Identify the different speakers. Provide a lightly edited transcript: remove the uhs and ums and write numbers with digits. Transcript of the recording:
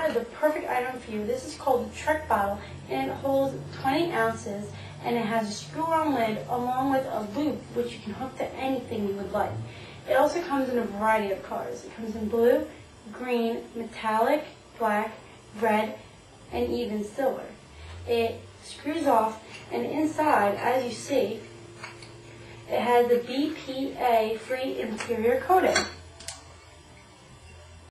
Speaker 1: discovered the perfect item for you. This is called the Treck Bottle, and it holds 20 ounces, and it has a screw-on lid along with a loop which you can hook to anything you would like. It also comes in a variety of colors. It comes in blue, green, metallic, black, red, and even silver. It screws off, and inside, as you see, it has the BPA-free interior coating.